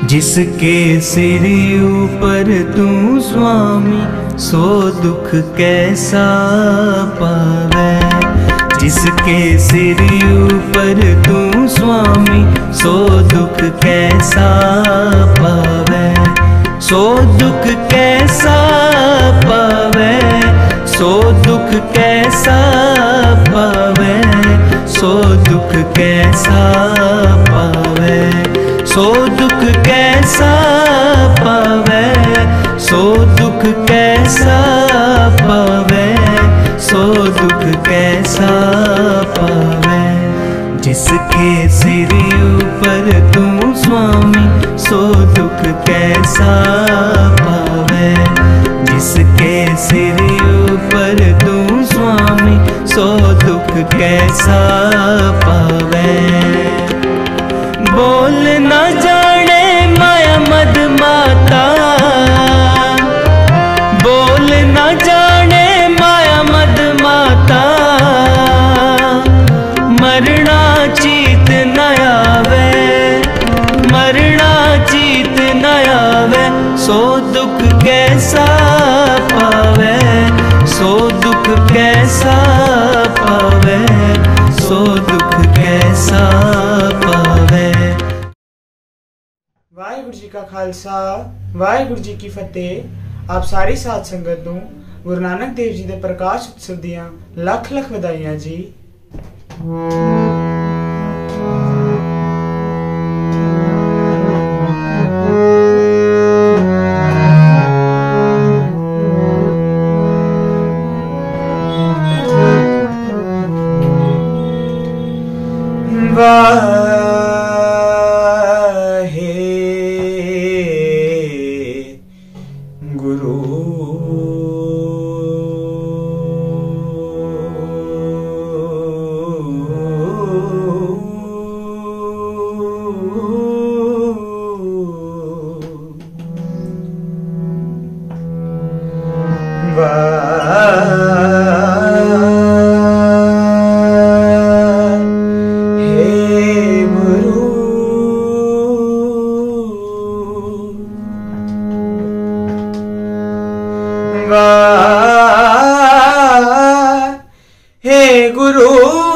जिसके सिर ऊपर तू स्वामी, सो दुख कैसा पावे। जिसके सिर ऊपर तू स्वामी, सो दुख कैसा पावे। सो दुख कैसा पावे, सो दुख कैसा पावे, सो दुख कैसा पावे। सो दुख कैसा पावे, सो दुख कैसा पावे, सो दुख कैसा पावे। जिसके सिर ऊपर तू स्वामी, सो दुख कैसा पावे। जिसके सिर ऊपर तू स्वामी, सो दुख कैसा पावे। बोल न जाने माया मद माता, बोल न जाने माया मद माता। मरना चीत न आवे, मरना चीत न आवे। सो दुख कैसा पावे, सो दुख कैसा पावे, सो दुख कैसा पावे। वाहिगुरु जी का खालसा, वाहिगुरु जी की फतेह। आप सारी साध संगत नूं गुरु नानक देव जी दे प्रकाश उत्सव दियां लख लख वधाइयां जी। हे गुरु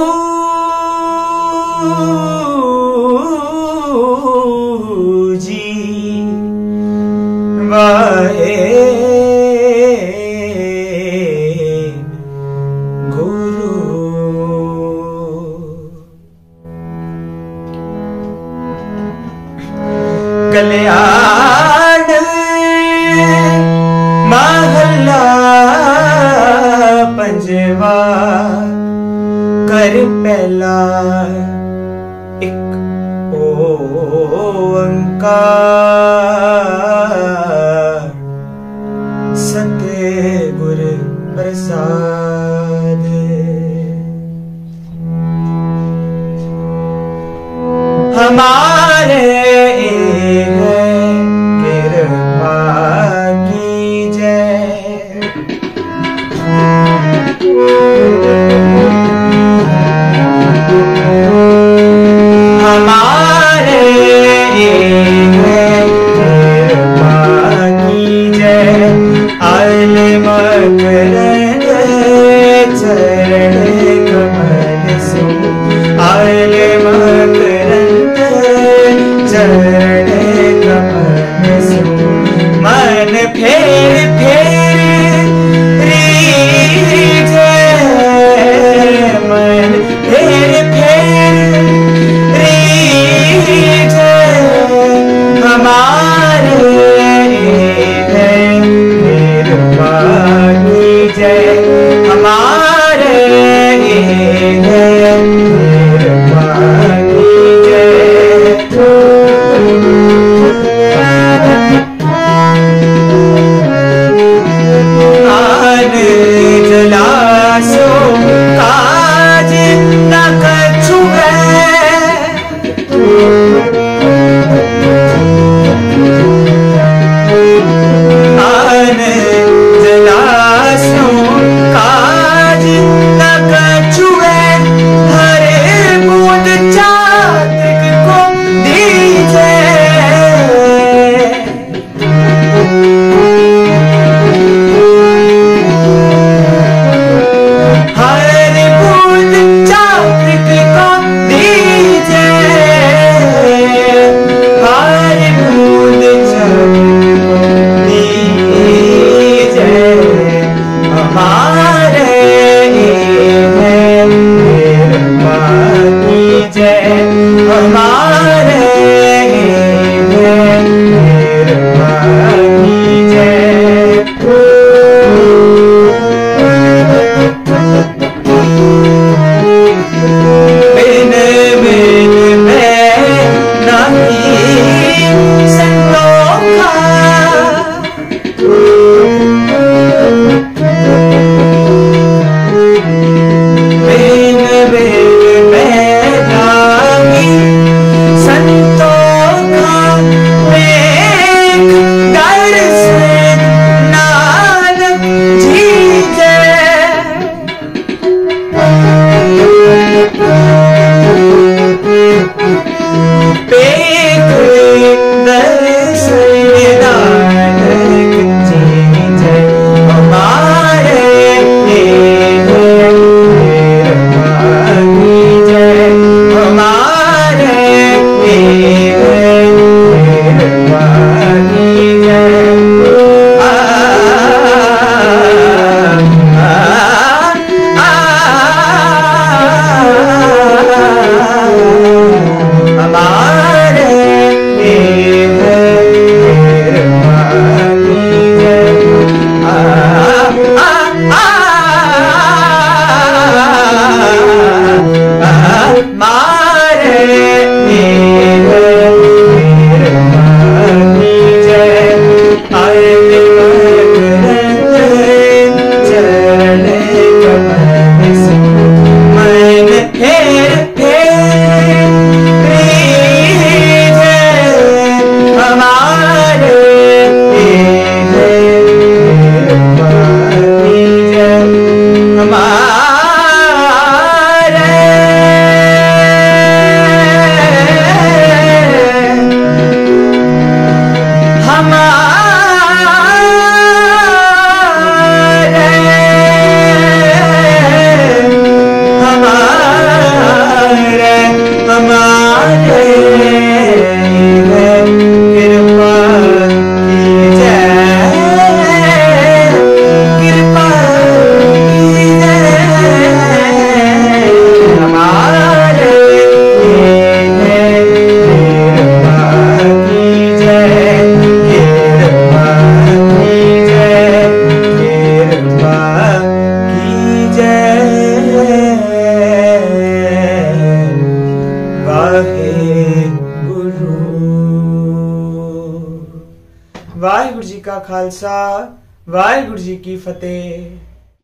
जी, वाहे गुरु। कल्याण महला पंजवा, कर पहला एक ओंकार। सतगुर प्रसाद। हमारे कृपा कीजय। हमारे कृपा कीजय। आल मकरंद चरण कमल सो, आल मकरंद खालसा वाहिगुरु जी की फतेह।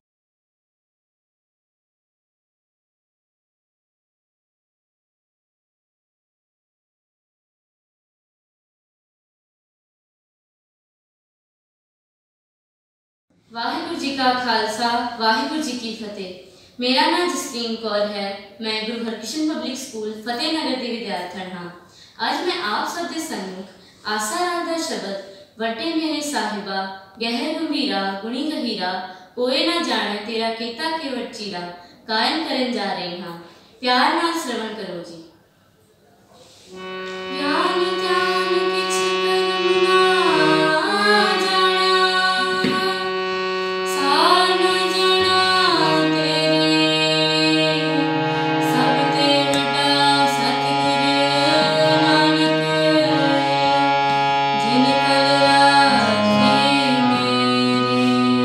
वाहिगुरु जी का खालसा वाहिगुरु जी की फतेह। मेरा नाम जसलीन कौर है। मैं गुरु हरकृष्ण पब्लिक स्कूल फतेहनगर ਦੀ ਵਿਦਿਆਰਥਣ ਹਾਂ। ਅੱਜ ਮੈਂ ਆਪ ਸਭ ਦੇ ਸਨਮੁਖ ਆਸਾ ਰਾਗ ਦਾ ਸ਼ਬਦ ਵੱਡੇ ਮੇਰੇ ਸਾਹਿਬਾ ਗਹਿਰ ਗੰਭੀਰਾ ਗੁਣੀ ਗਹੀਰਾ ਕੋਏ ਨਾ ਜਾਣੇ ਤੇਰਾ ਕੀਤਾ ਕੇਵਟ ਚੀਰਾ ਗਾਇਨ ਕਰਨ ਜਾ ਰਹੀ ਹਾਂ। ਪਿਆਰ ਨਾਲ ਸ਼ਰਵਣ ਕਰੋ ਜੀ। ਗਿਆਨ ਗਿਆਨ ਕਿਛ ਕਰਮ ਨਾ ਜਾਣਾ ਸਾਰ ਨਾ ਜਾਣਾ ਤੇਰੇ ਸਭ ਤੇ ਵੱਡਾ ਸਤਿਗੁਰ ਨਾਨਕ ਜਿਨ ਕਲ ਰਾਖੇ ਮੇਰੇ।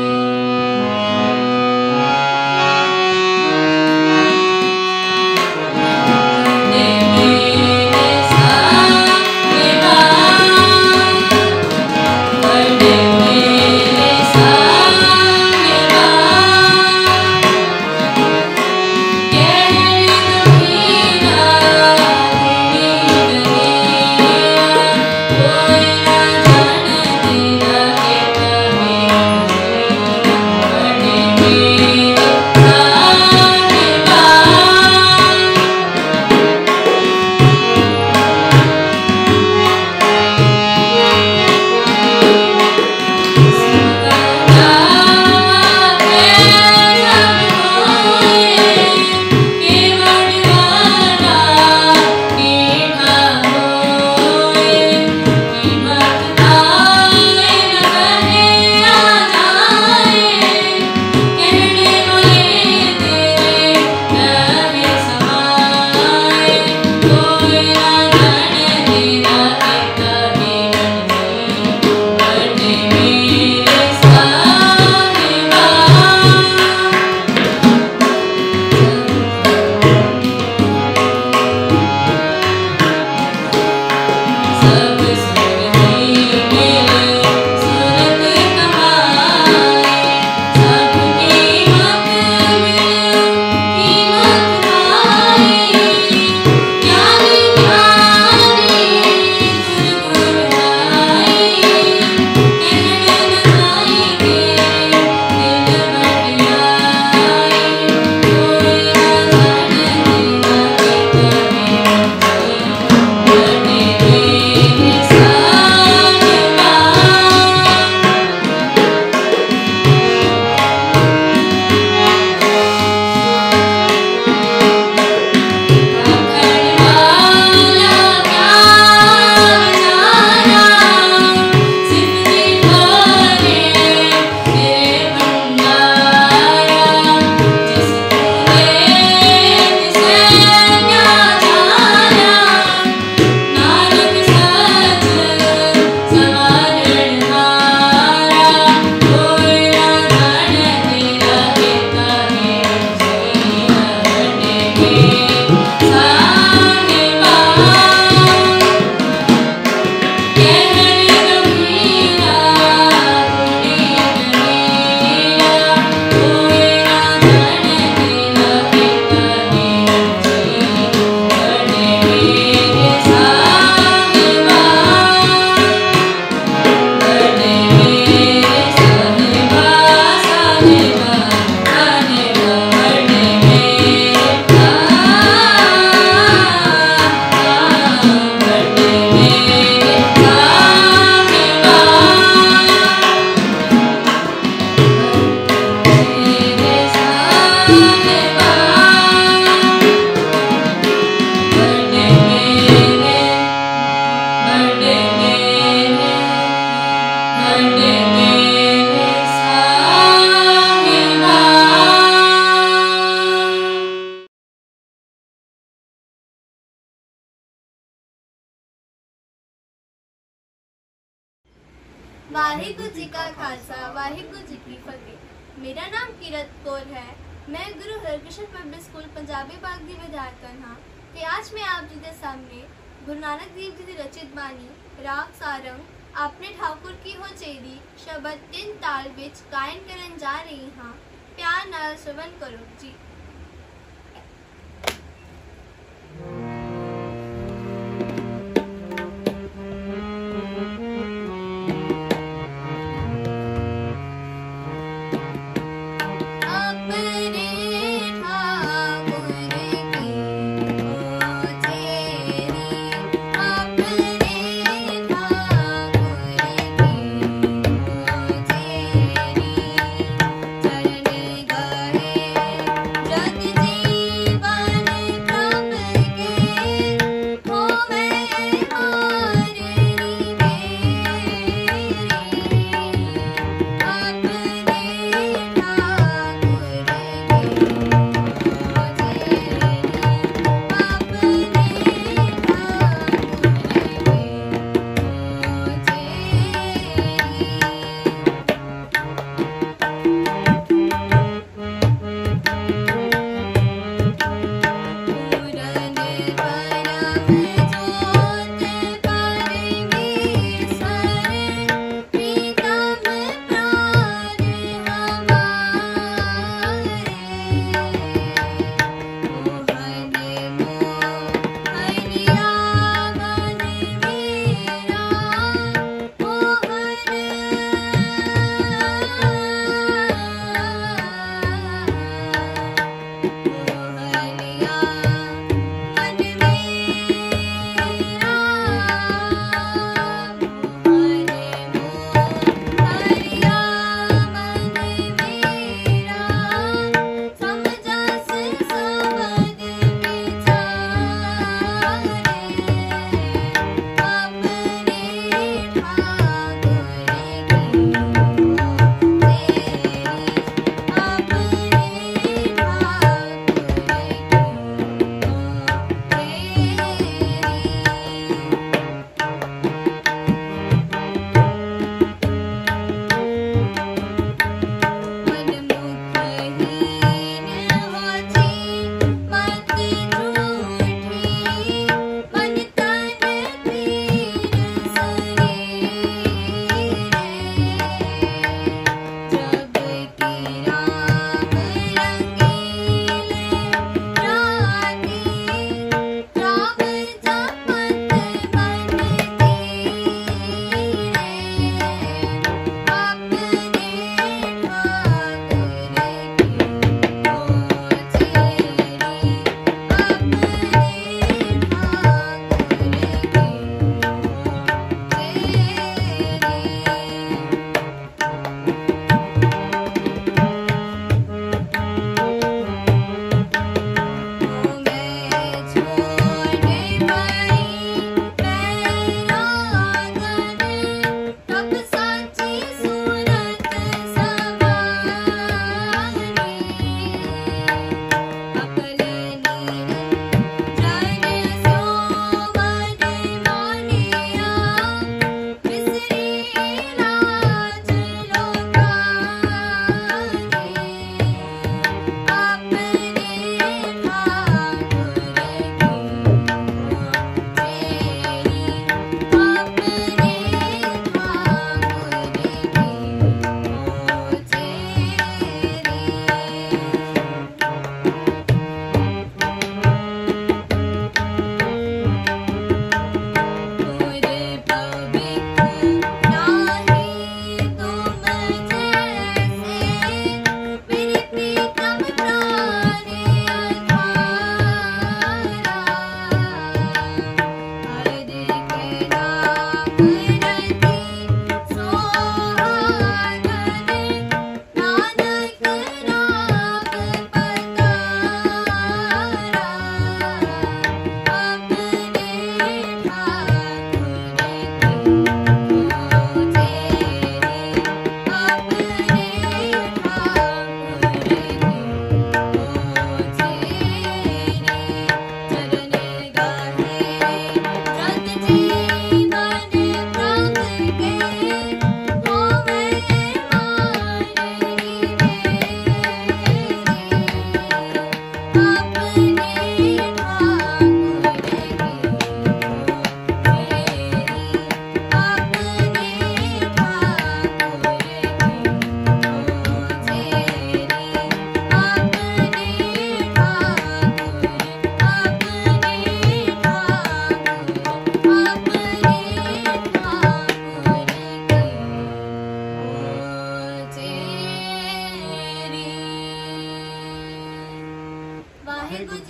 वाहिगुरु जी का खालसा वाहिगुरु जी की फतेह। मेरा नाम किरत कौर है। मैं गुरु हरकृष्ण पब्लिक स्कूल पंजाबी बाग ਦੀ ਵਿਦਿਆਰਥਣ ਹਾਂ ਤੇ ਅੱਜ ਮੈਂ ਆਪ ਜੀ ਦੇ ਸਾਹਮਣੇ ਗੁਰੂ ਨਾਨਕ ਦੇਵ ਜੀ ਦੀ ਰਚਿਤ ਬਾਣੀ ਰਾਗ ਸਾਰੰਗ अपने ठाकुर की हो चेरी शब्द 3 ताल विच गायन करन जा रही हाँ। प्यार नाल श्रवण करो जी। चरण गए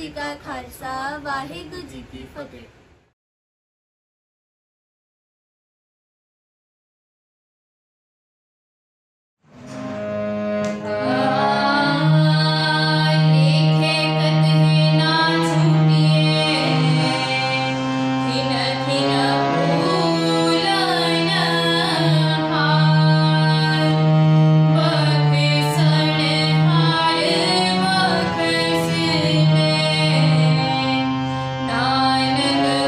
जी का खालसा वाहिगुरु जी की फतेह। नानक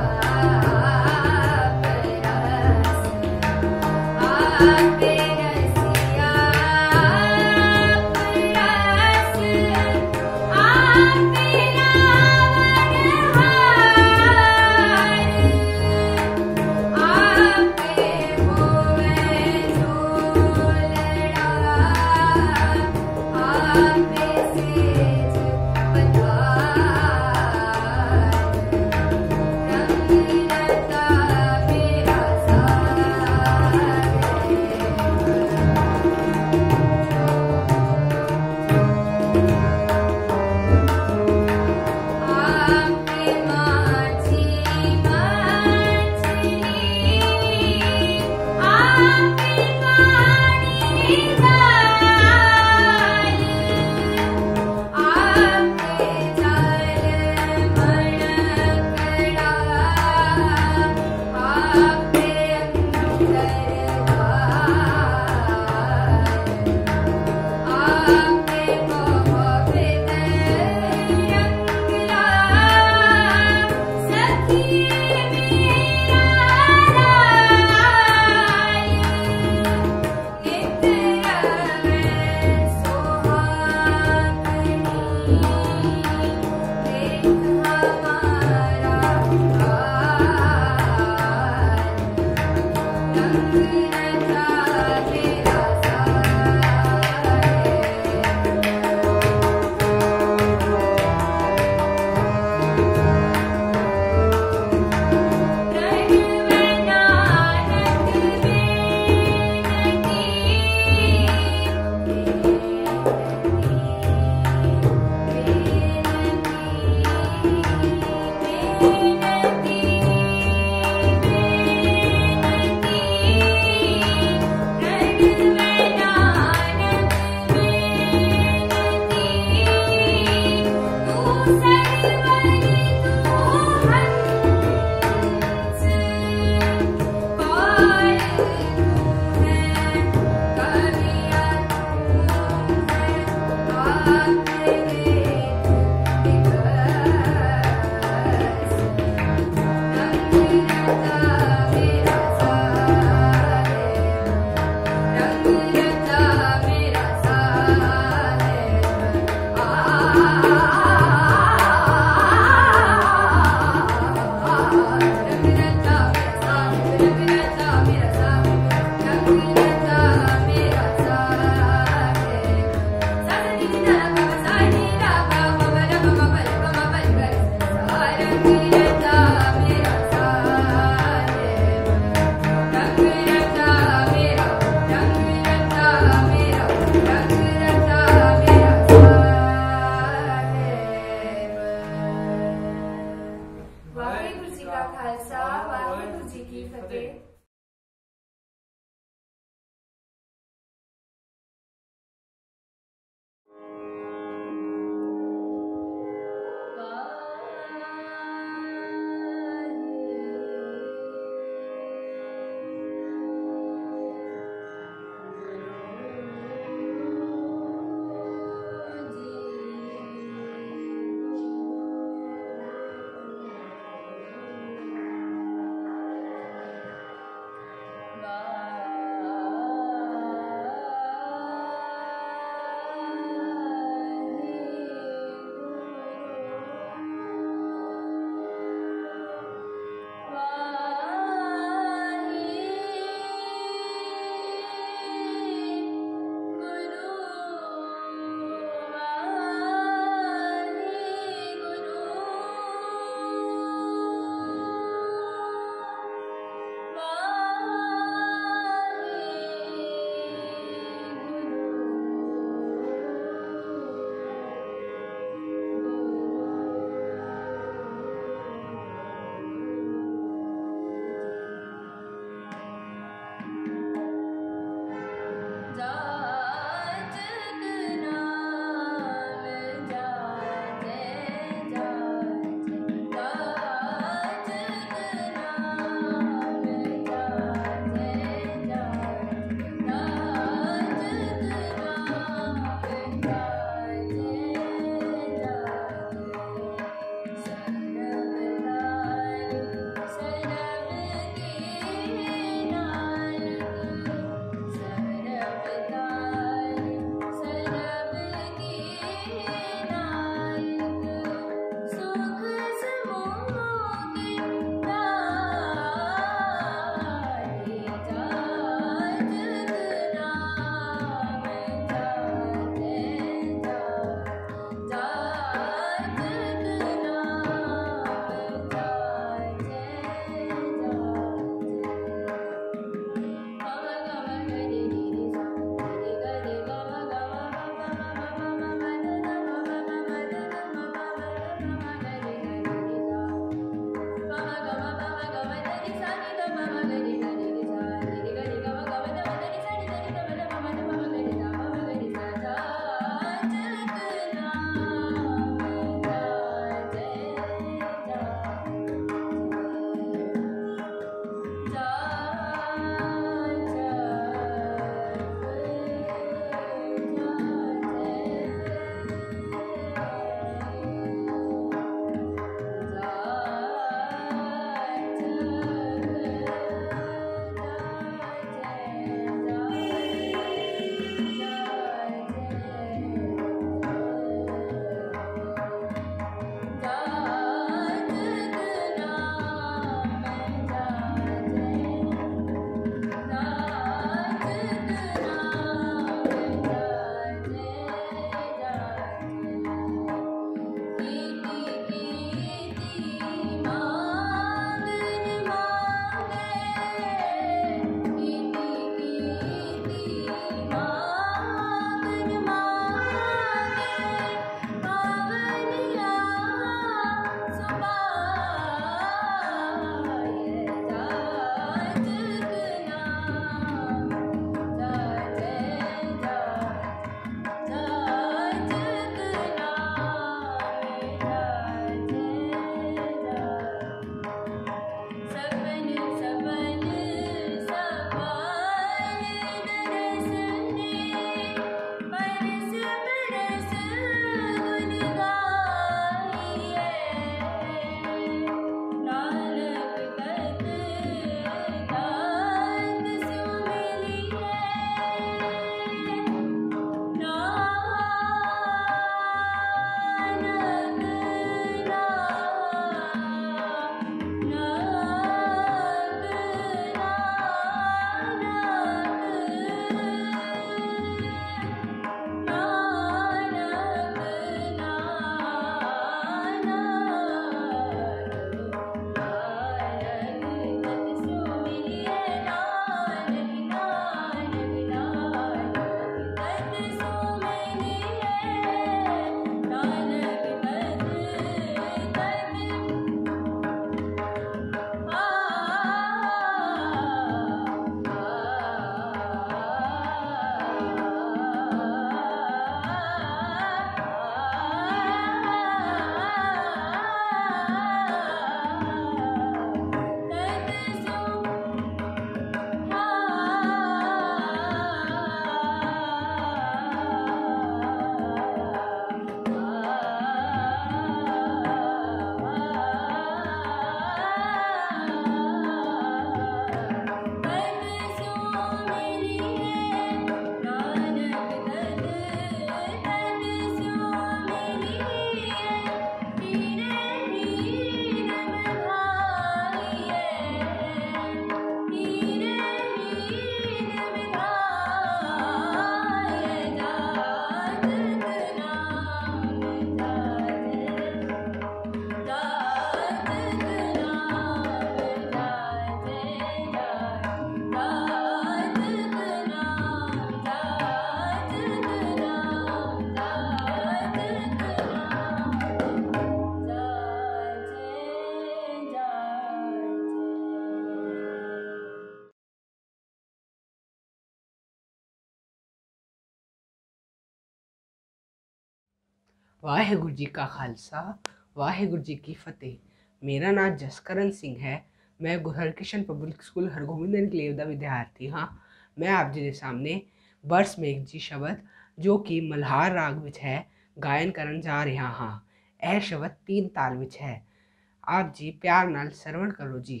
वाहेगुरु जी का खालसा वाहेगुरु जी की फतेह। मेरा नाम जसकरण सिंह है। मैं Guru Harkrishan public school Hargobind enclave ਦਾ ਵਿਦਿਆਰਥੀ ਹਾਂ। मैं आप जी के सामने बरस मेघ जी शब्द जो कि मल्हार राग ਵਿੱਚ है गायन ਕਰਨ जा रहा हाँ। यह शब्द 3 ताल ਵਿੱਚ है। आप जी प्यार नाल सरवण करो जी।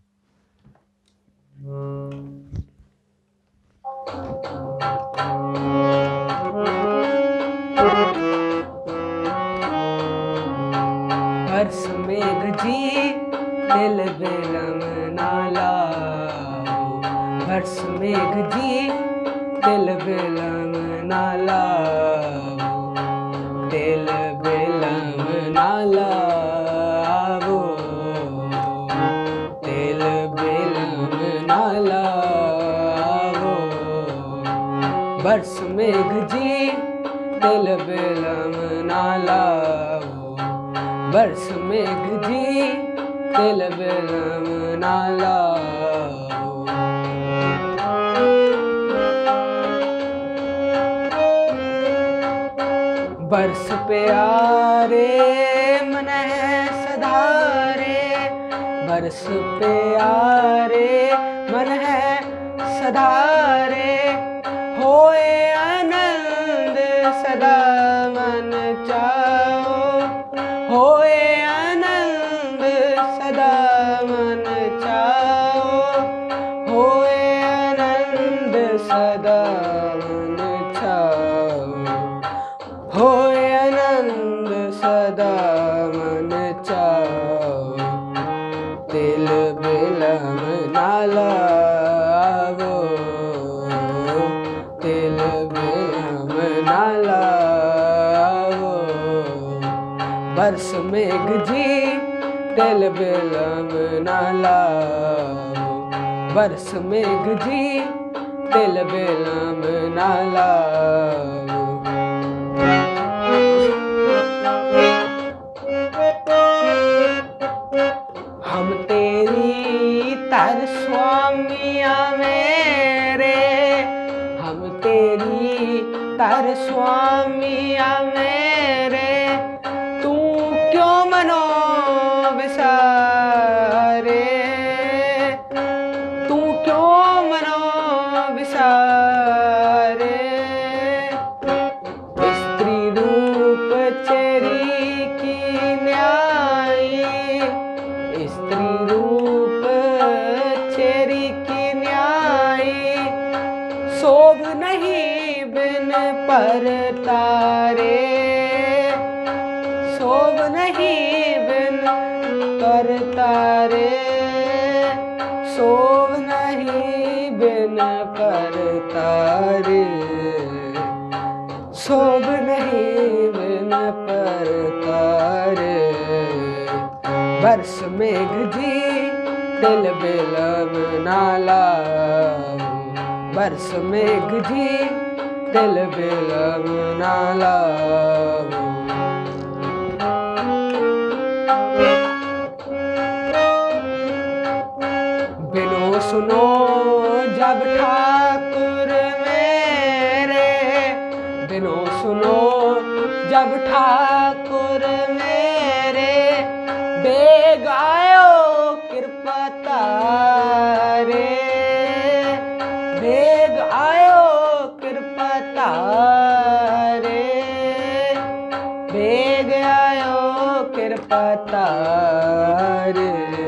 बरस मेघ जी दिल बेलम नाला, बरस मेघ जी दिल बेलम नाला, दिल बेलम नाला वो, दिल बेलम नाला वो। बरस मेघ जी दिल बेलम नाला, बरस मेघ जी दिल बेलम नाला। बरस प्यारे मन है सधारे, बरस प्यारे मन है सधारे, होए आनंद सदा मन चाओ, होए आनंद सदा मन चाओ, होए आनंद सदा मन चाओ, होए आनंद सदा मन चाओ। दिल बेलम नाला वो, दिल बेलम नाला वो। बरस मेघ जी दिल बेलम नाला, बरस मेघ जी दिल बेलम नाला। हम तेरी तर स्वामिया मेरे, हम तेरी तर स्वामिया मेरे, तू क्यों मनो विसारे, तू क्यों मनो विसारे। स्त्री रूप चेरी की न्यायी, स्त्री रूप चेरी की न्यायी, शोभ नहीं बिन पर तारे, शोभ नहीं बिन पर तारे, शोभ नहीं बिन पर तारे, शोभ नहीं बिन पर तारे। बरस मेघ जी दिल बेलम नाला, बरस मेघ जी दिल बेलम नाला। बिनो सुनो जब ठाकुर मेरे, बिनो सुनो जब ठाकुर मेरे, बेग आयो कृपा तारे, बेग आयो कृपा तारे, बेग आयो कृपा तारे,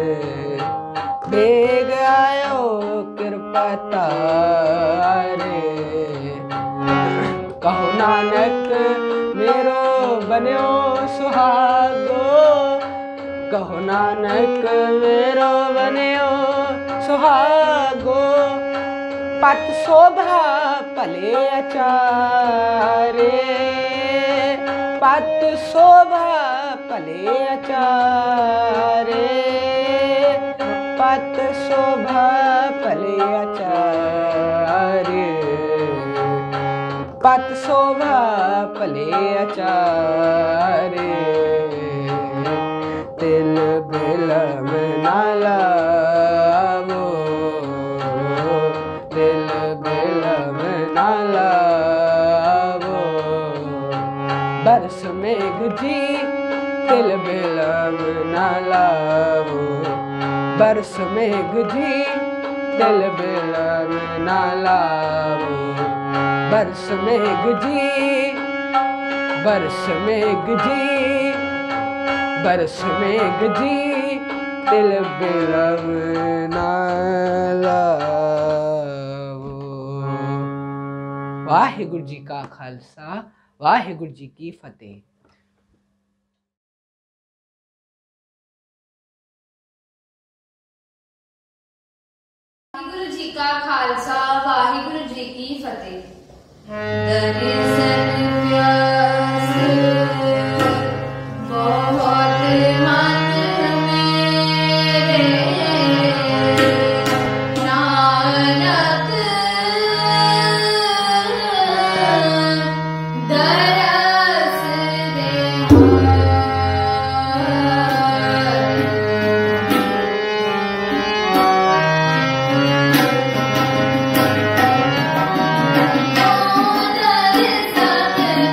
बेग आयो कृपा तारे। कहो नानक मेरो बन्यो सुहागो, कहो नानक मेरो बन्यो सुहागो, पत शोभा भले अचारे, पत शोभा भले अचारे, पत शोभा भले अचारे, पत शोभा भले अचारे। दिल बेलम नाला वो, दिल बेलम नाला वो। बरस मेघ जी तिल बिलम न लावो, बरस मेघ जी तिल बिलम न लावो, बरस मेघ जी, बरस मेघ जी, बरस मेघ जी तिल बिलम न लावो। वाहिगुरु जी का खालसा, वाहिगुरु जी की फतेह। वाहिगुरु जी का खालसा, वाहिगुरु जी की फतेह। दर्शन प्यास बहुत मन मेरे, नानक दरस दे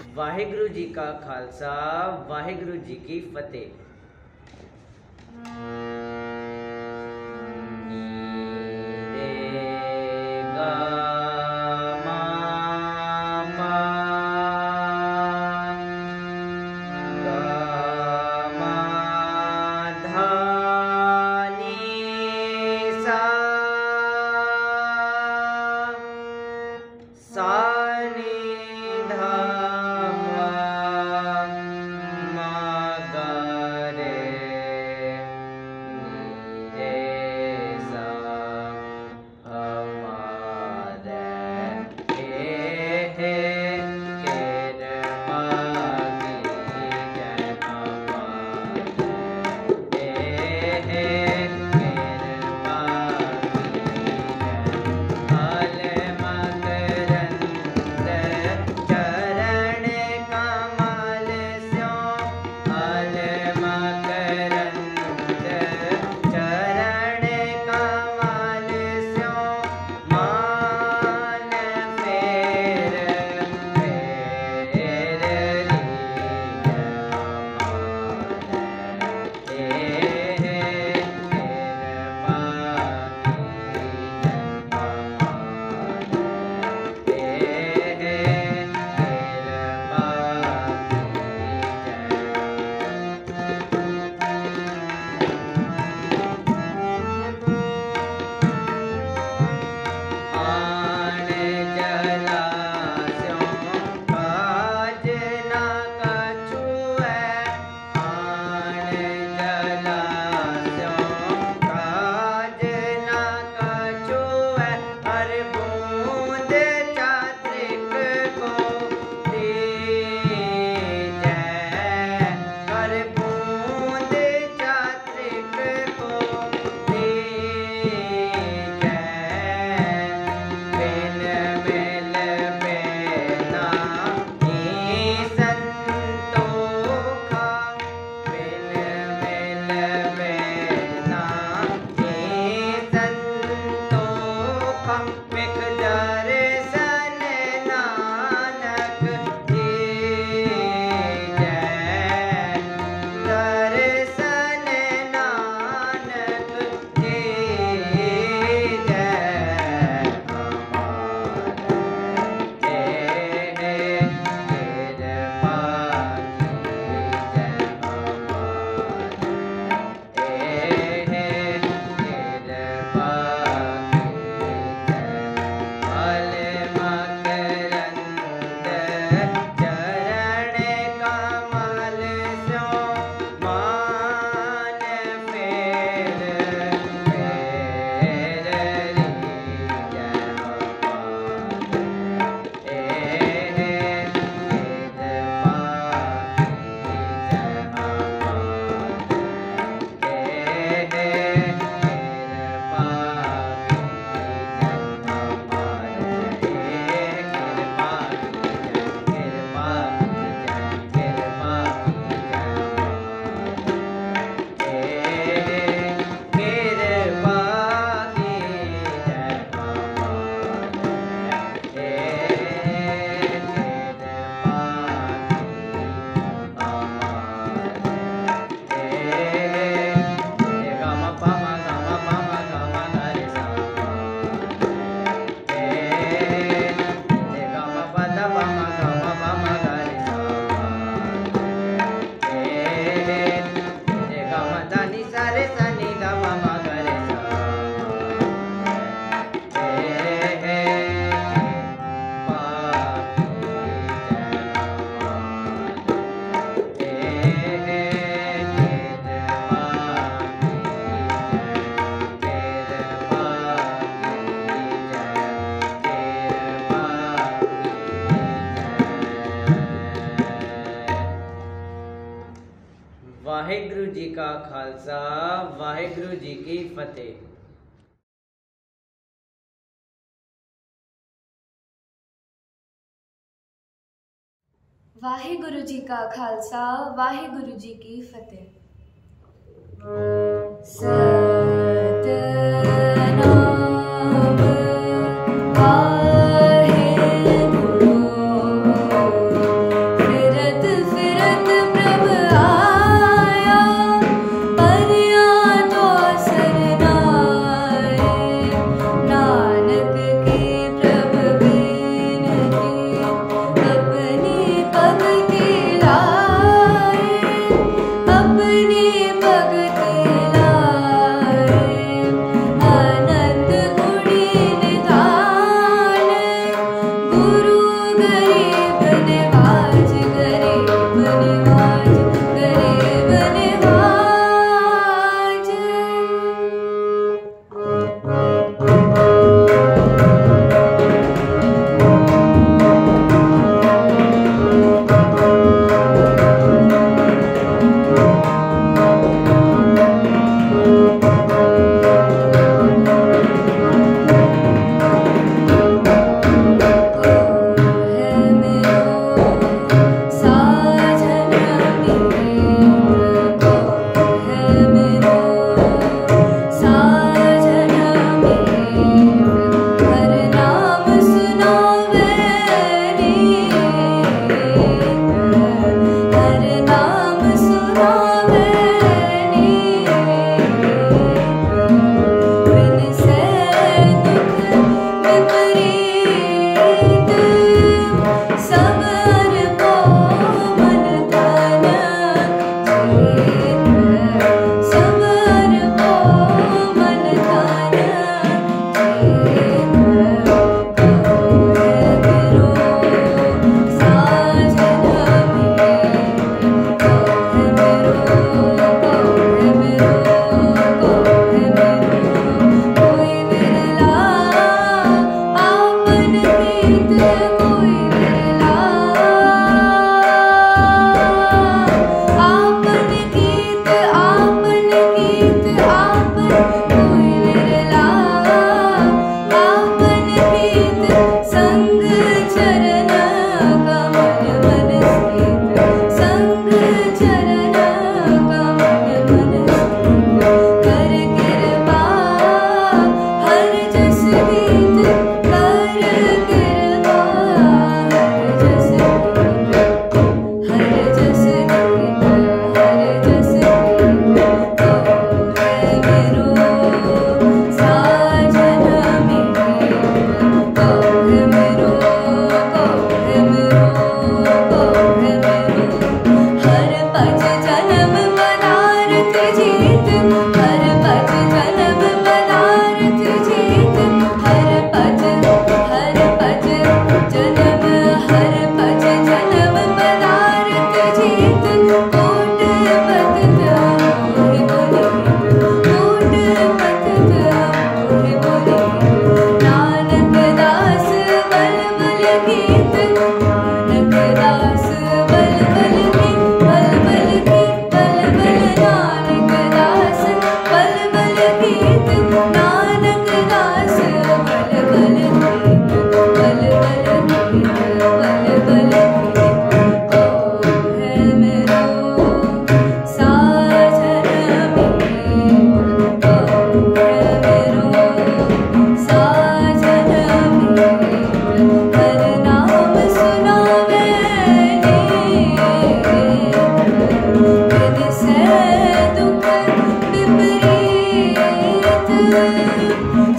वाहिगुरु जी का खालसा वाहिगुरु जी की फतेह। वाहिगुरु जी का खालसा वाहिगुरु जी की फतेह। वाहिगुरु जी का खालसा वाहिगुरु जी की फतेह। सतनाम वाहिगुरु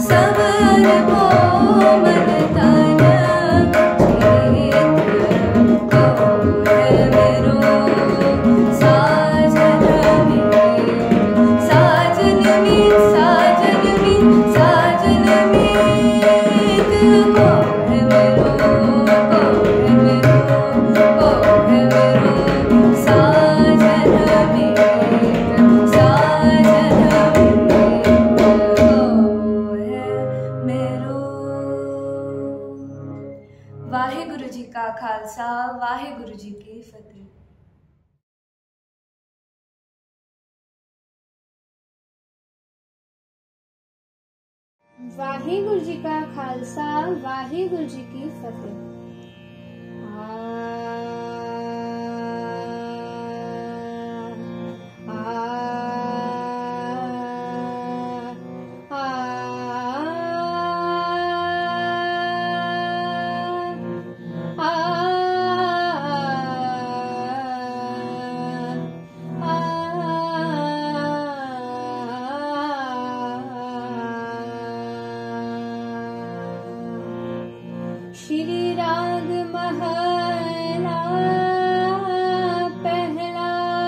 वाहिगुरु जी का खालसा वाहिगुरु जी की फतेह। वाहिगुरु जी का खालसा वाहिगुरु जी की फतेह। श्री राग महला पहला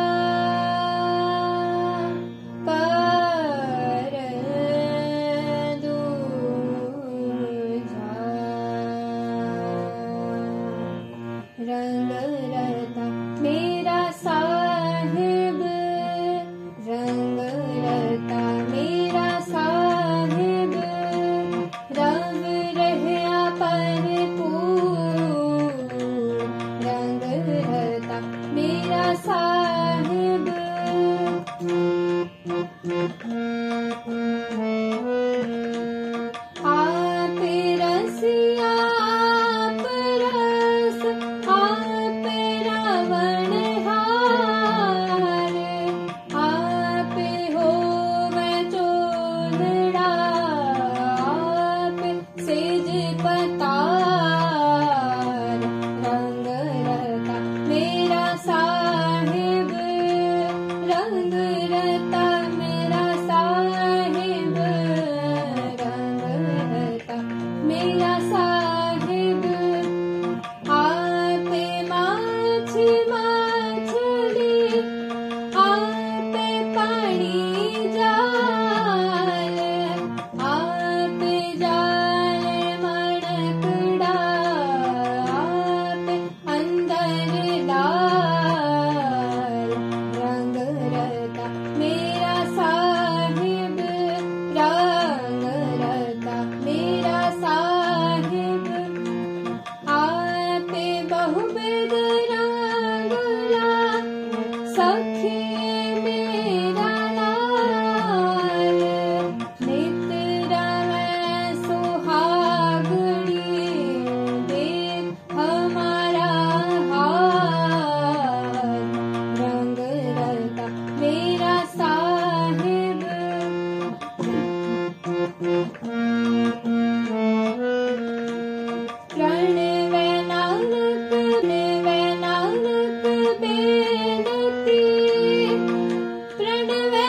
कर दूजा रंग रता मेरा साहिब रंग रता मेरा साहिब रव रहया पर रंग रहता मेरा साहिब आप रसिया आप रस आप रावण हार आप हो मैं चोलड़ा आप सेज पतार रंग रहता मेरा साहिब रंग रहता मेरा साहिब रंग रहता मेरा साहिब आप माछी मछली आप पानी जाल आप जाल मणकड़ा आप अंदर डाल रंग रहता मेरा साहिब रंग रहता मेरा साहिब आप बहुबिध रंगला सखी मेरा लाल नित रवै सुहागणी देख हमारा हाल रंग रहता मेरा साहिब प्रणवै नानक बेनती प्रणवै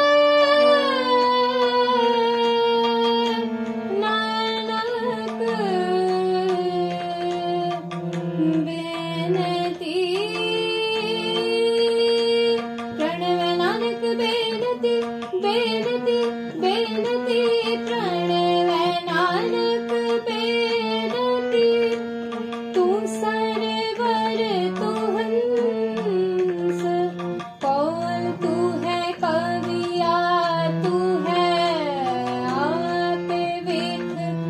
नानक बेनती प्रणवै नानक बेनती बेनती बेनती प्रणवै नानक बेनती तू सरवर तू हंस कौन तू है कविया तू है आप वेख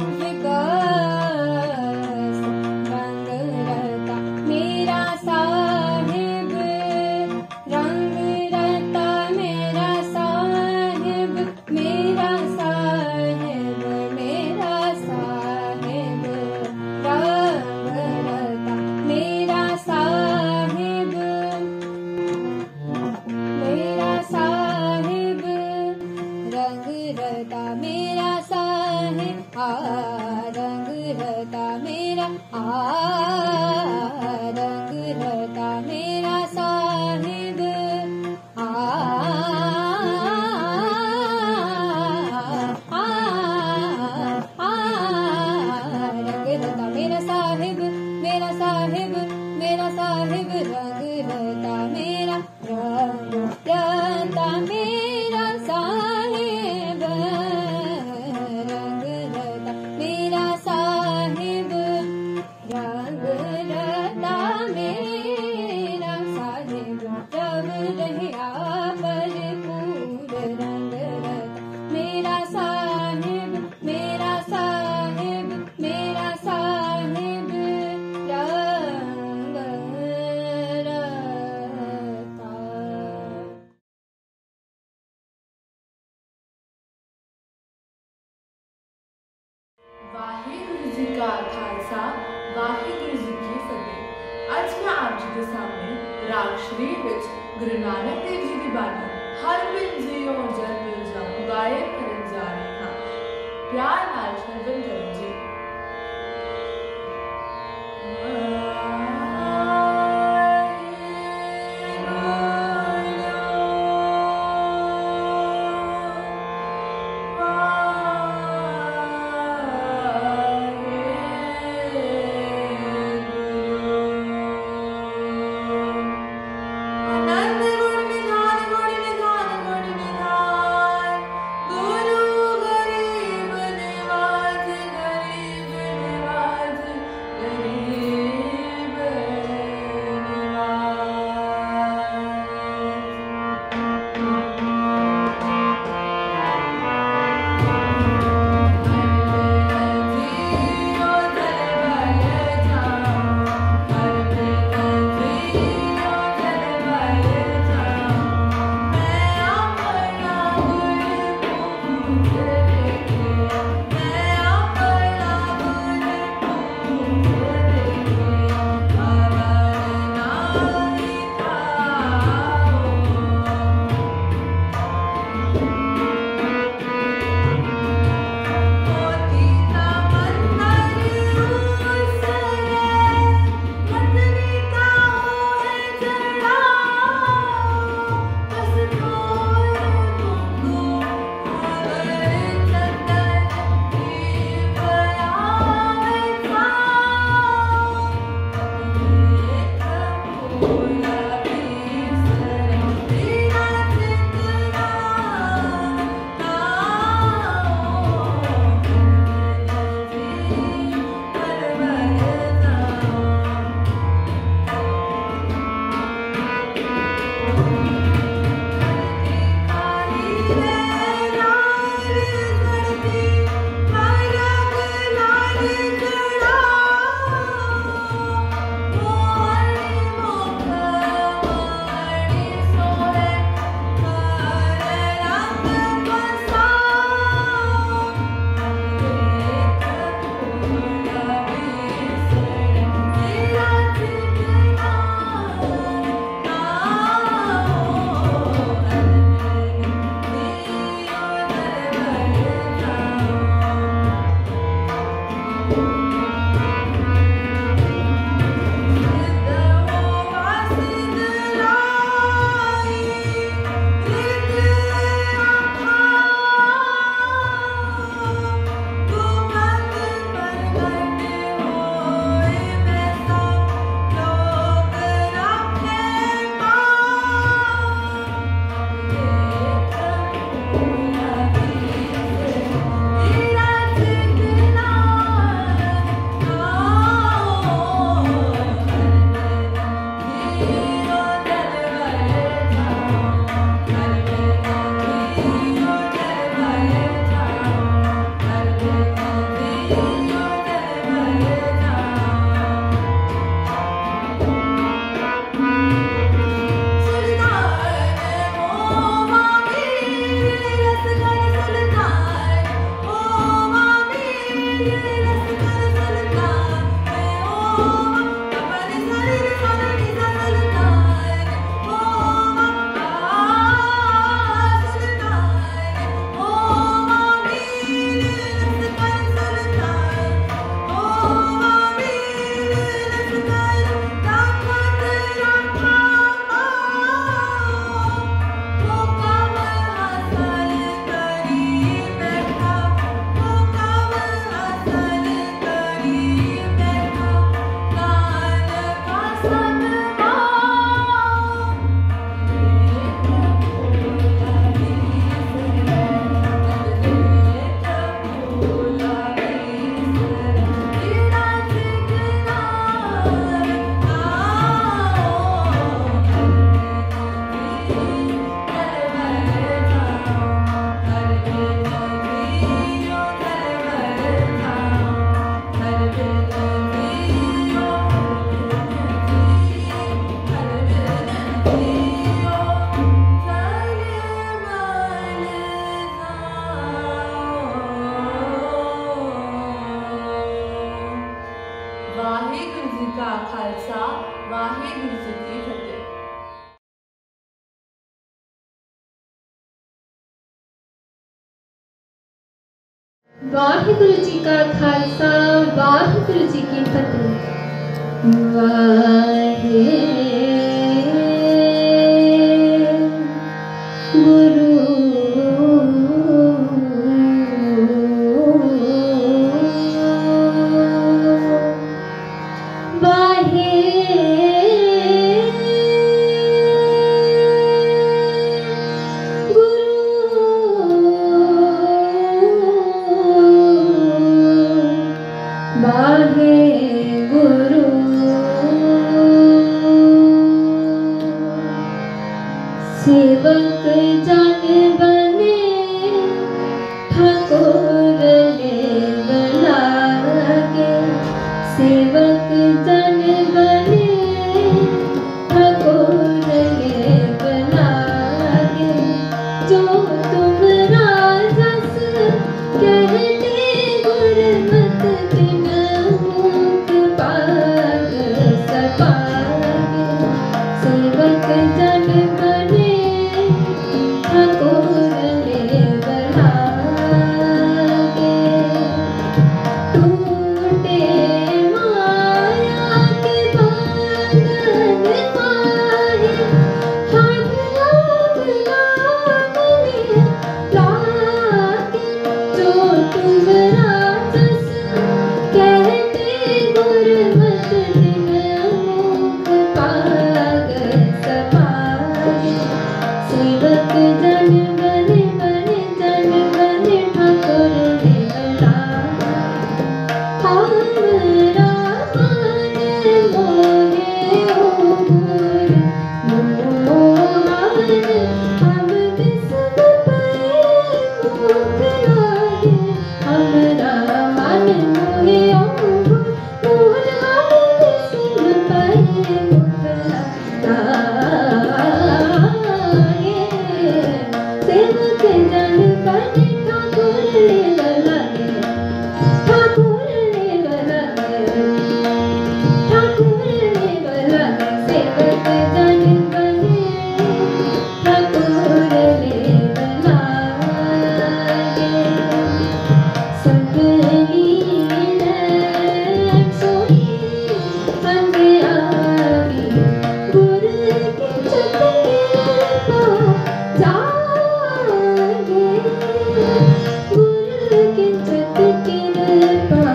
विकास रंग रहता मेरा साहिब रंग रहता मेरा साहिब मेरा साहिब मेरा साहिब रंग रहता मेरा साहिब मेरा साहिब रंग रहता मेरा साहिब रंग रहता मेरा रंग रहता मेरा साहिब खालसा वाहिगुरु जी की फतेह। आज मैं आप जी के सामने राग श्री विच गुरु नानक देव जी की बानी हर बिन जियो जन मिल जाऊं गायन करन जा रही हाँ। प्यार नाल श्रवण करो जी। खालसा वाहिगुरु जी की फतेह। वाहिगुरु जी का खालसा वाहिगुरु जी की फतेह। वाहे गुरु वाहे सेवक जन बने ठाकुर लेव लागे। सेवक जन बने ठाकुर लेव लागे। जो तुम राजस कहते गुरमत तिन मुख पाग सपागे। सेवक जन बने ठाकुर लेव लागे। टूटे माया के बंधन माहे हाथ लाग लागने लागे। जो तुम राजस कहते गुरमत तिन मुख पाग सपागे। सेवक जन बने जन बने ठाकुर लेव लागे। हमरा मन मोहे ओ गुर मोहन हम बिसर पए मुख लागे। हमरा मन मोहे ओ गुर मोहन हम बिसर पए मुख लागे। सेवक जन बने ठाकुर लेव लागे। ठाकुर लेव लागे। ठाकुर लेव लागे। सेवक जन बने ठाकुर लेव लागे। सगली विनय सोई अंग आगी। गुर की चतुर जागे। गुर की चतुर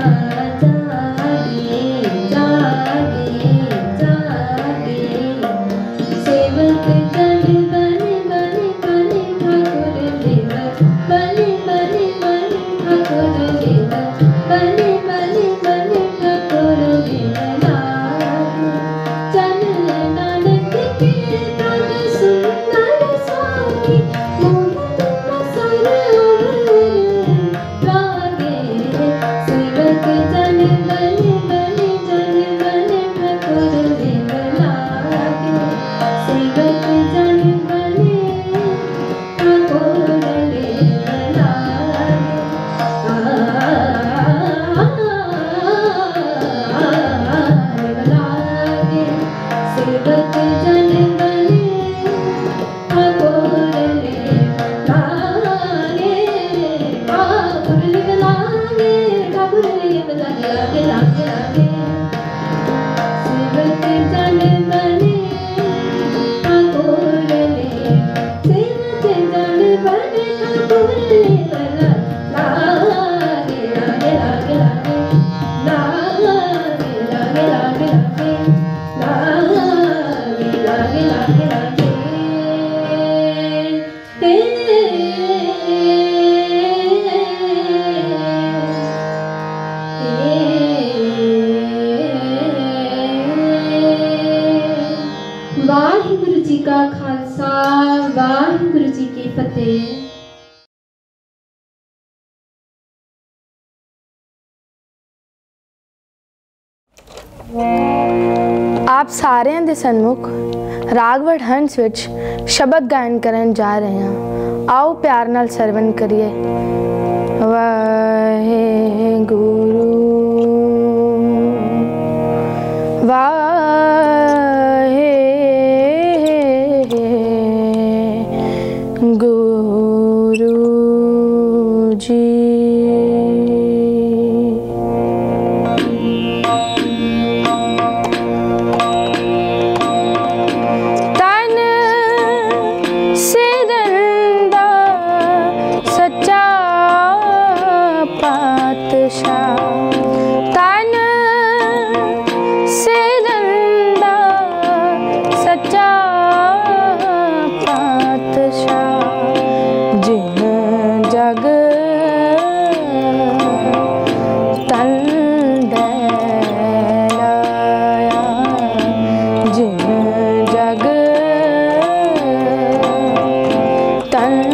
जागे जागे जागे। सेवक जन बने ठाकुर लेव बने ठाकुर लेव बने ठाकुर लेव लागे। जन नानक के प्राण सुंदर स्वामी मोहि तुम सरवर लागे। सेवक जन बने ठाकुर लेव लागे। सेवक जन बने ठाकुर लेव लागे। लेव लागे। सेवक जन बने ठाकुर लेव लागे। ठाकुर लेव लागे। ठाकुर लेव लागे लागे लागे लागे। सेवक जन बने ठाकुर लेव। सेवक जन बने ठाकुर लेव लागे लागे लागे लागे। लागे लागे लागे लागे। लागे लागे लागे। वाहिगुरु जी का खालसा वाहिगुरु जी की फतेह। आप ਸਾਰਿਆਂ ਦੇ ਸਨਮੁਖ ਰਾਗਵੜ ਹੰਸ ਵਿੱਚ ਸ਼ਬਦ ਗਾਇਨ ਕਰਨ ਜਾ ਰਹੇ ਹਾਂ। ਆਓ ਪਿਆਰ ਨਾਲ ਸਰਵਣ ਕਰੀਏ। ਵਾਹਿਗੁਰੂ ਵਾਹਿਗੁਰੂ पातशाह तन सिरंदा सच्चा पातशाह जिन जग तन दलाया जिन जग तन।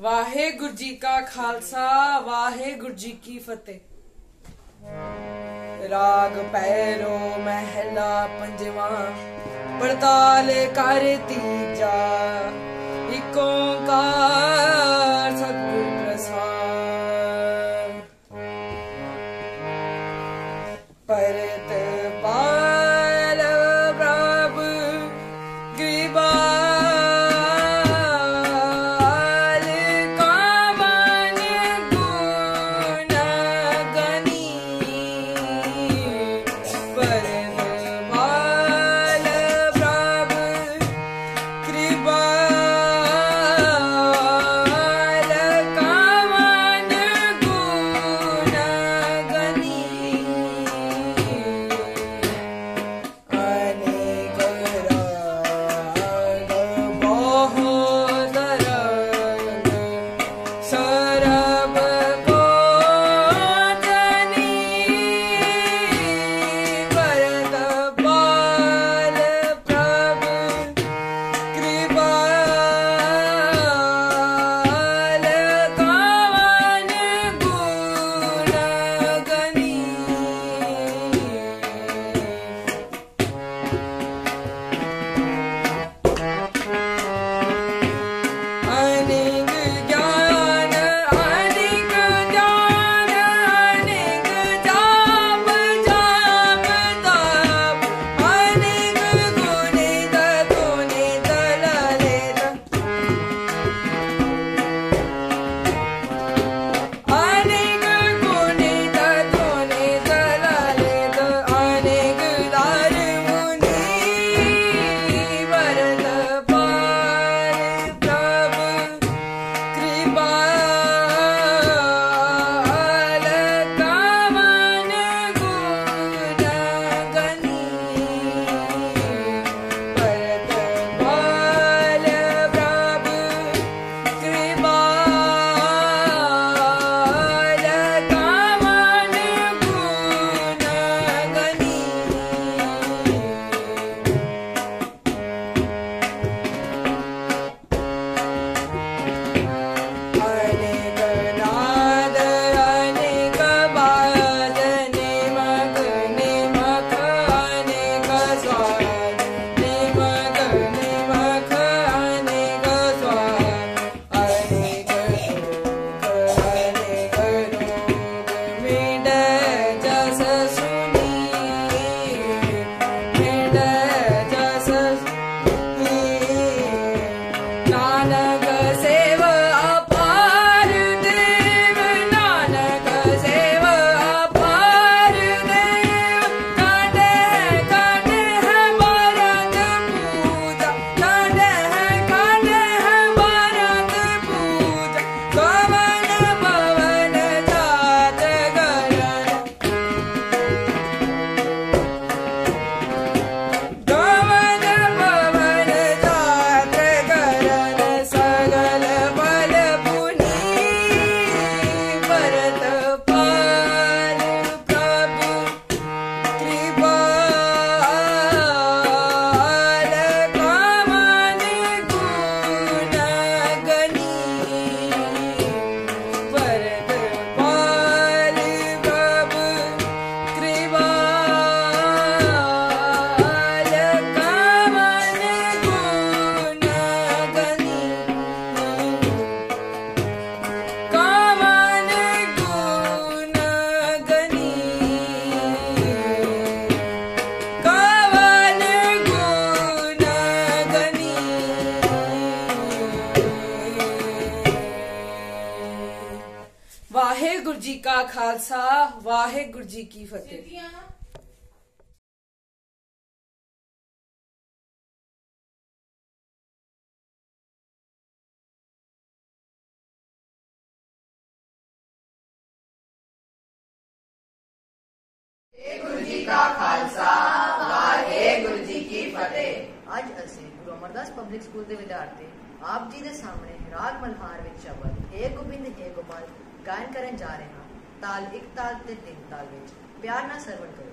वाहेगुरु जी का खालसा वाहेगुरु जी की फतेह। राग पैरो महला पंजवा पड़ताल कर तीजा एक ओंकार सतगुर प्रसाद। परत पाल प्रभु कृपा वाहेगुरु जी का खालसा वाहेगुरु जी की फतेह। गुरु जी का खालसा वाहेगुरु जी की फतेह। ਅੱਜ ਅਸੀਂ ਗੁਰੂ ਅਮਰਦਾਸ ਪਬਲਿਕ ਸਕੂਲ ਦੇ ਵਿਦਿਆਰਥੀ ਆਪ ਜੀ ਦੇ ਸਾਹਮਣੇ ਰਾਗ ਮਲਹਾਰ ਵਿੱਚ ਸ਼ਬਦ ਹੇ ਗੋਬਿੰਦ ਹੇ ਗੋਪਾਲ ਗਾਇਨ ਕਰਨ ਜਾ ਰਹੇ ਹਾਂ। ਤਾਲ 1 ਤਾਲ ਤੇ 3 ਤਾਲ ਵਿੱਚ ਪਿਆਰ ਨਾਲ ਸਰਵਣ ਕਰੋ।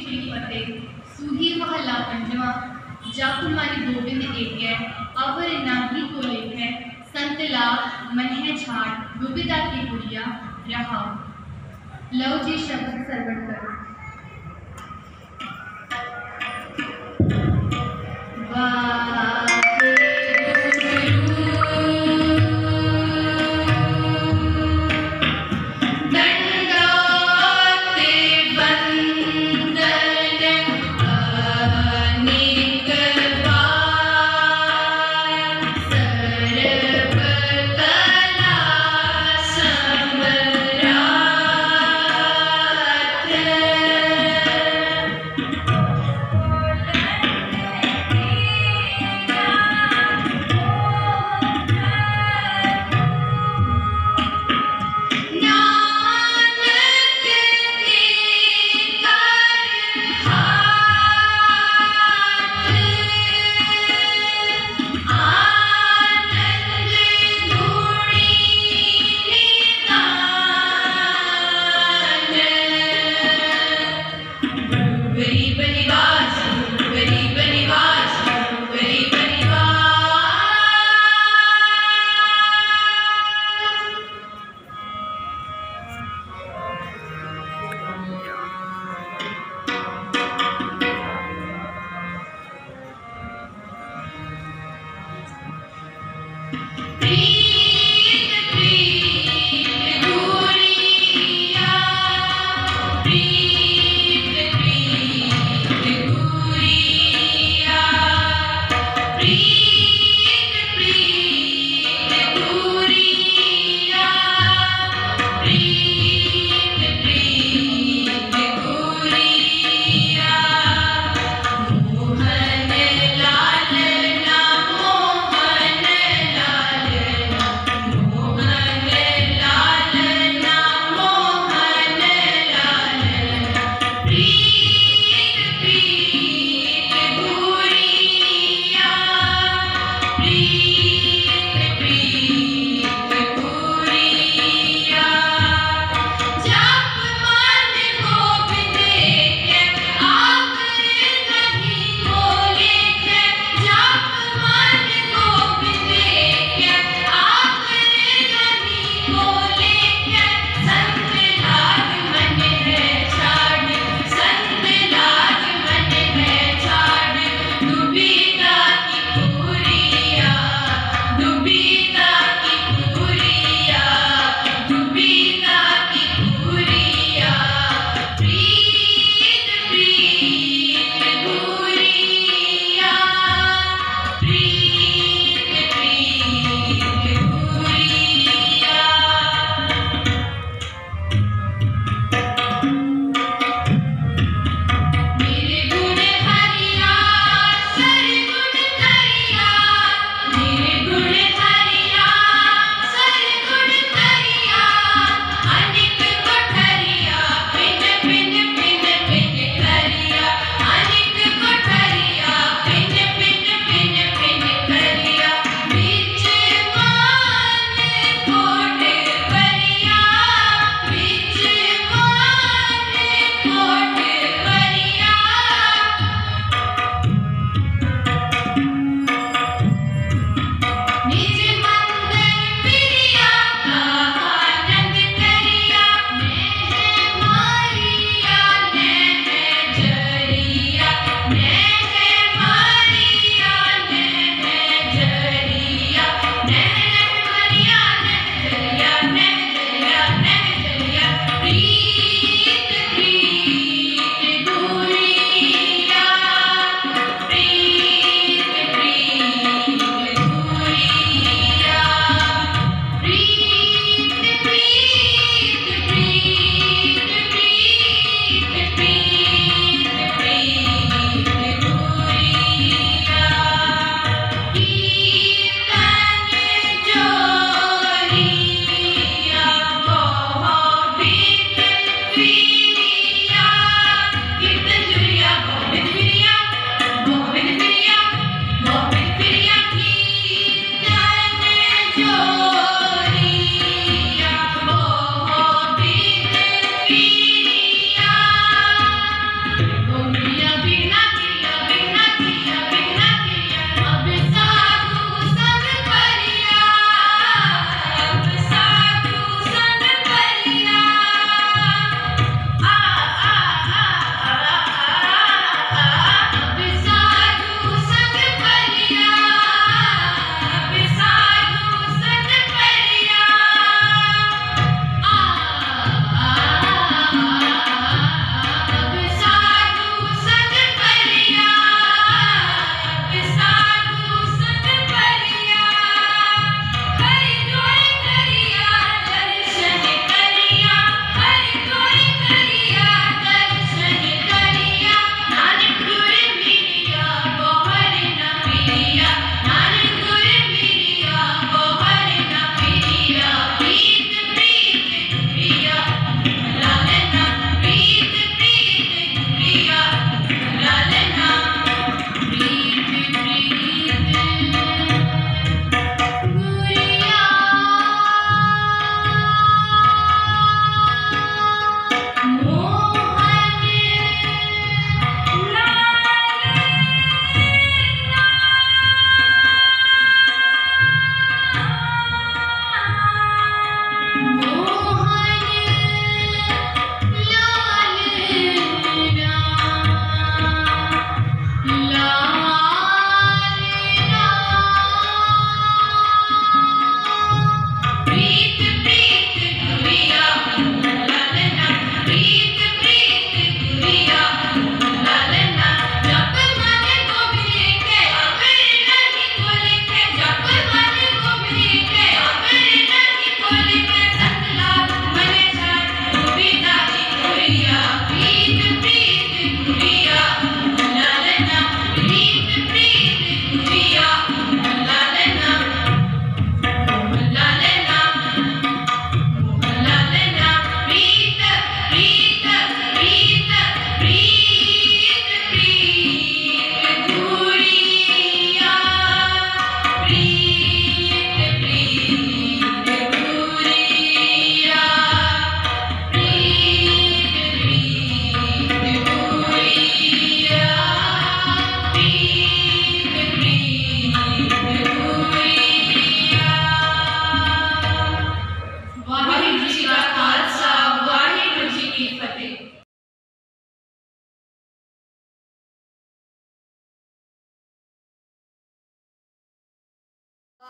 की फतेह। सूही महला पंजवा। जाकुल मारी गोविंद एके अवर नाही को लेखे संत लाभ मन है छाड़ दुबिदा की गुड़िया रहा। लव जी शब्द सरवण करो।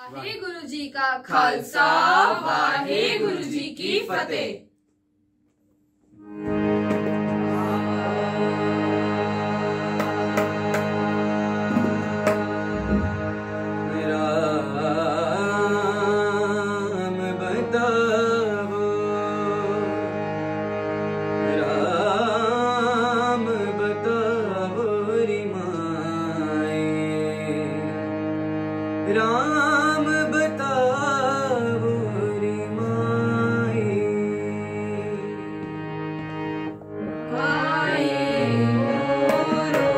वाहिगुरु जी का खालसा वाहिगुरु जी की फतेह। राम बताओ रे माए, आए मोरो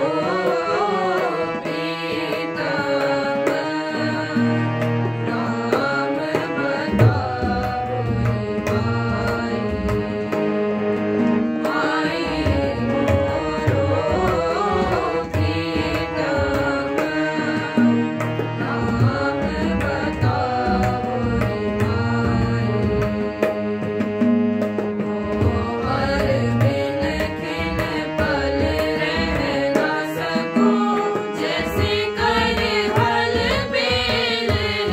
प्रीतम, राम बताओ रे माए, आए मोरो प्रीतम, राम बताओ रे माए, हर बिन खिन पल रह ना सकूं, जैसे कर हल बेल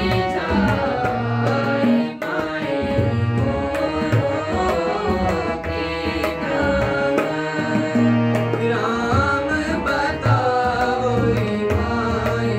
जाए, माए मोरो प्रीतम, राम बताओ रे माए।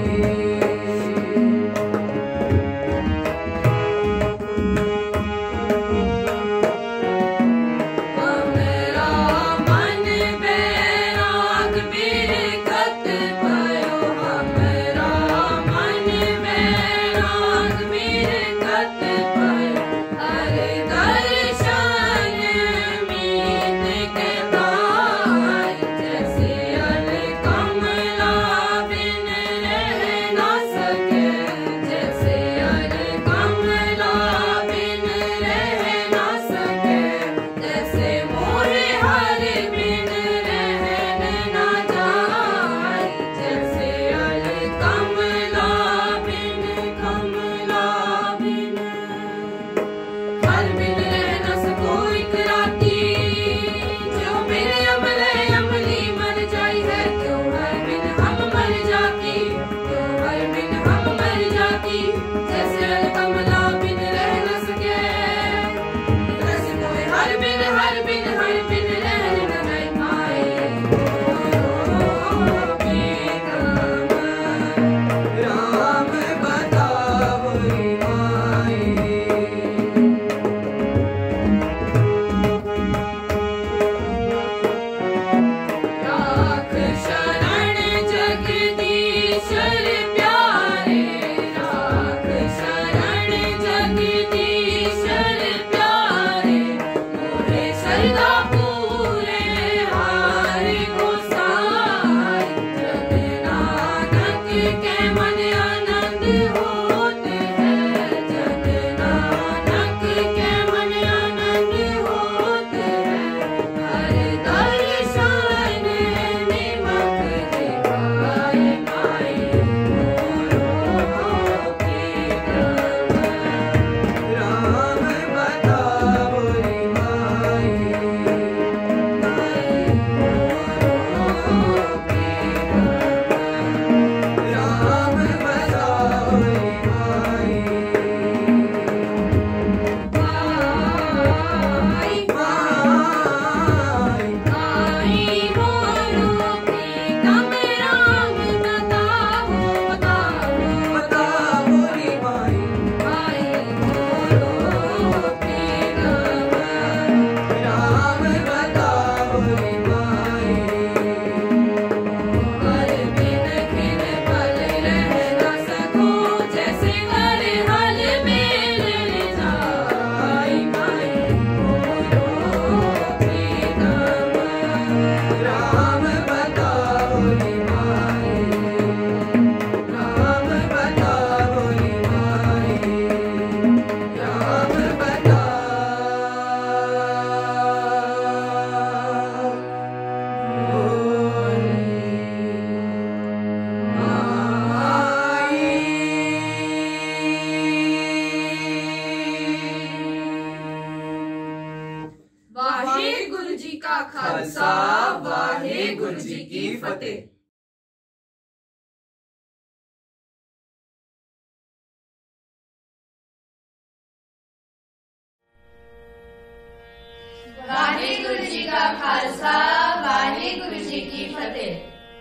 हमरा मन बैराग बिरखत भयो, हमरा मन बैराग बिरखत भयो, हर दर्शन मीत के भाई, जैसे अल कमला बिन रह ना सके, जैसे अल कमला बिन रह ना सके, जैसे मोरे हर बिन रहन ना जाए, जैसे अल कमला बिन हर बिन रह न सको एक राती, जो मेरे अमले अमली मर जाई है, क्यों हर बिन हम मर जाती, क्यों हर बिन हम मर जाती, जैसे अल कमला बिन रह न सके, जैसे मोरे हर बिन रहन न जाए, माए मोरो प्रीतम, राम बताओ रे माए। राख शरण जगदीशर प्यारे, राख शरण जगदीशर प्यारे, मोरे सरदा पूरे हार गोसाई, जग नानक के मन आनंद होते हैं, जग नानक के मन आनंद होते हैं, हर दर्शन निमक दिखाए, माए मोरो प्रीतम, राम बताओ रे माए। माए मोरो प्रीतम, राम बताओ रे माए। आई आई मोरो प्रीतम, राम बताओ बताओ रे माए। आई मोरो प्रीतम, राम बताओ रे माए। हर बिन खिन पल रह ना सकूं, जैसे कर हल बेल जाए, माए मोरो प्रीतम, राम बताओ रे माए। राम बताओ रे माए। राम वाहिगुरु जी का खालसा, वाहिगुरु जी की फतेह। खालसा वाहिगुरु जी की फतेह।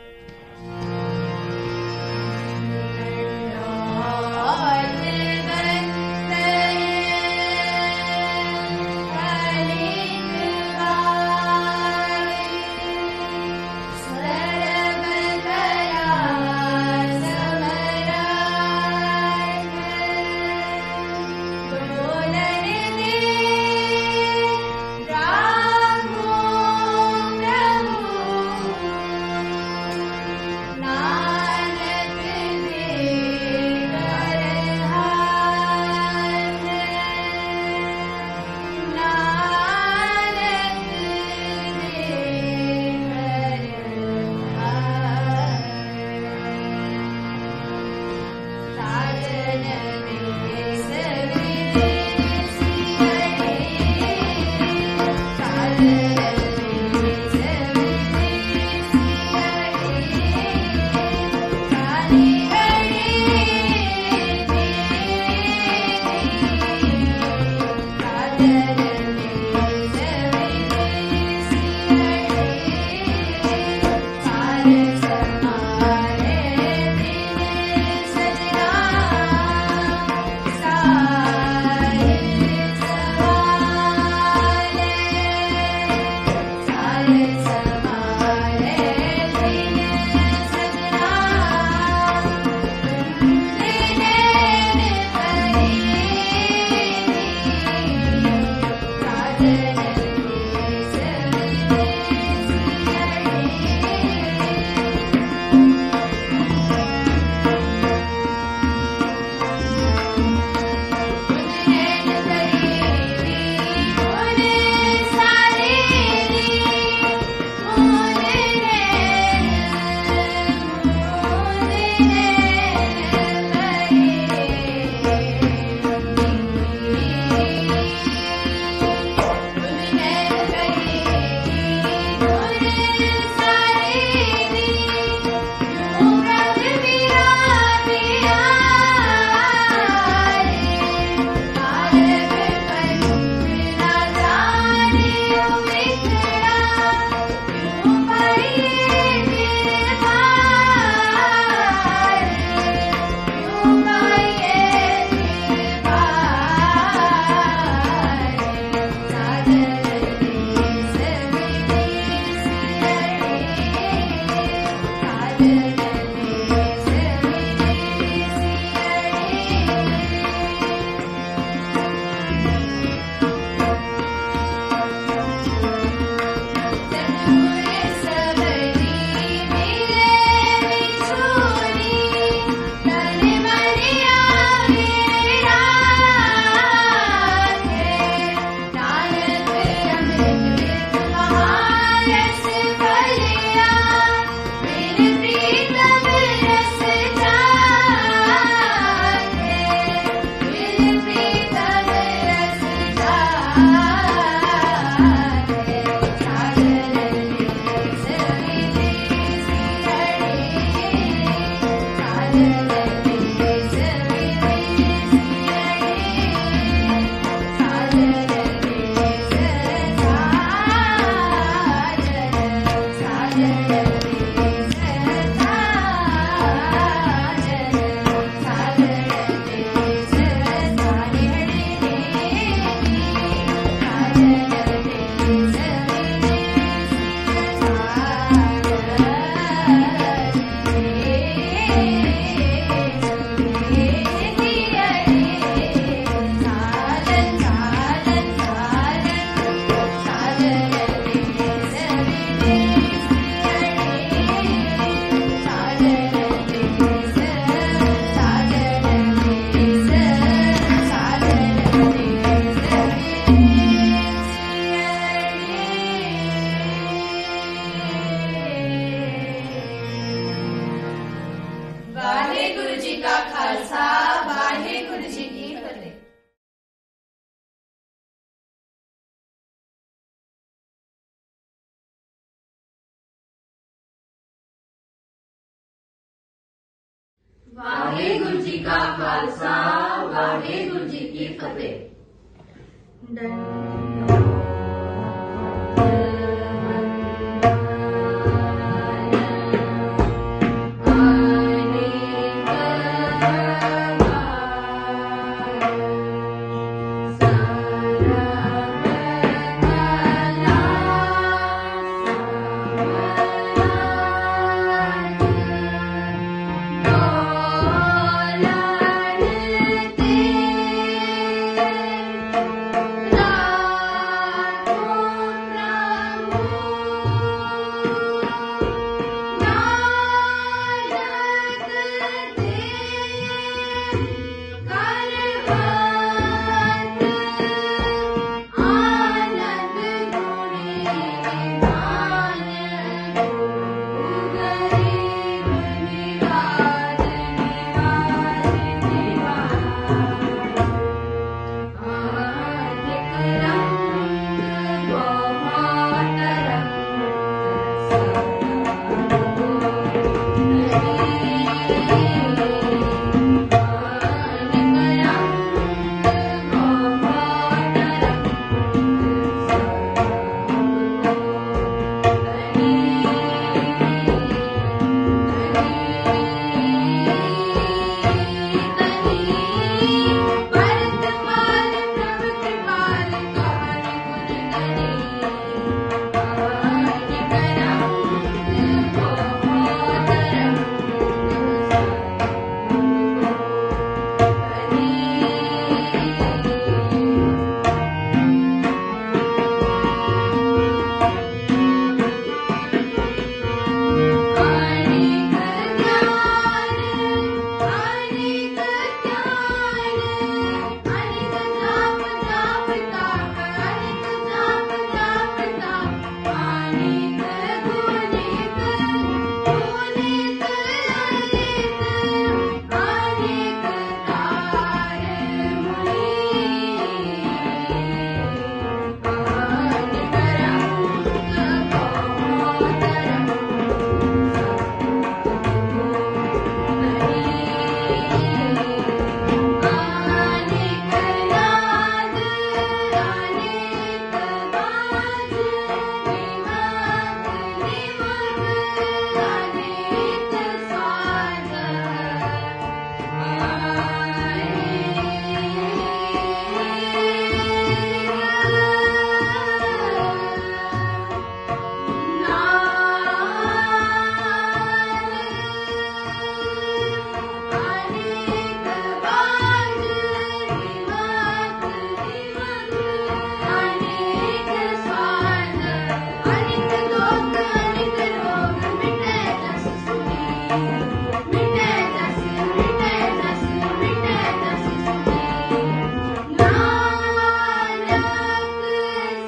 वाहेगुरु जी का खालसा वाहेगुरु जी की फतेह।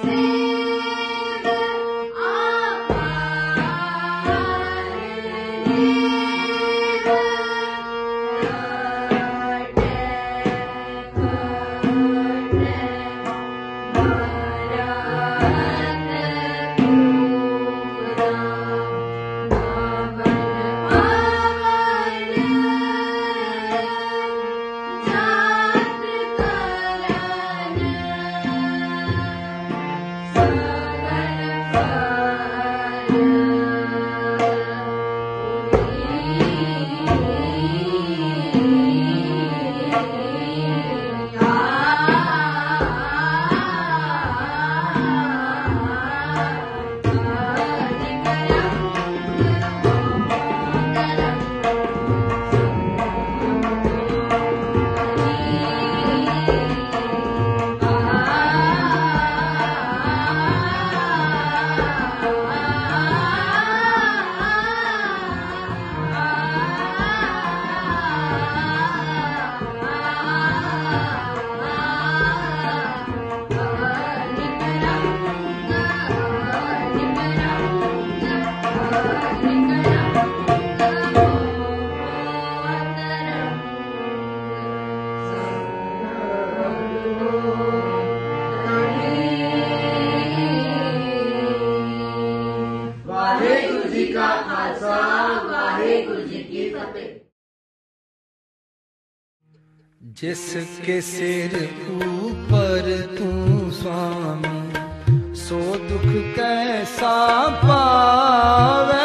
जिसके सिर ऊपर तू स्वामी, सो दुख कैसा पावे।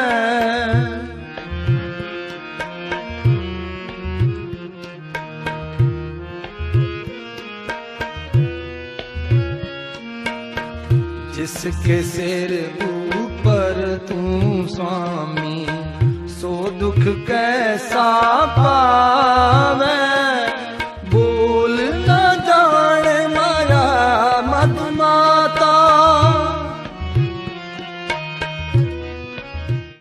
जिसके सिर ऊपर तू स्वामी, सो दुख कैसा पावे। बोल न जाने माया मद माता,